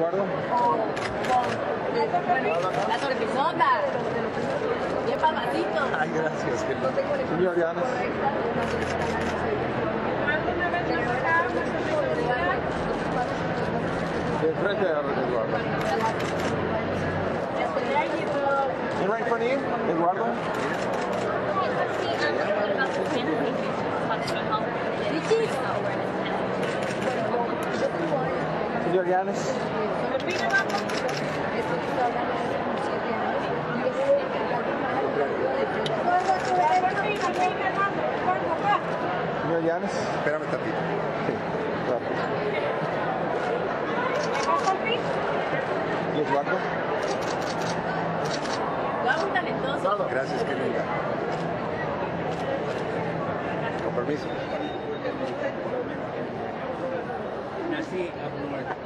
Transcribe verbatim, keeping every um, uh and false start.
Eduardo. La sorpresota. Bien papacito. Ay, gracias. Señor Llanes. De frente a Eduardo. And right in front of you, Eduardo. Señor Llanes. Señor Llanes. Espérame tantito. Sí, claro. ¿Y Eduardo? Guau, talentoso. Gracias, que linda. Con permiso. Así,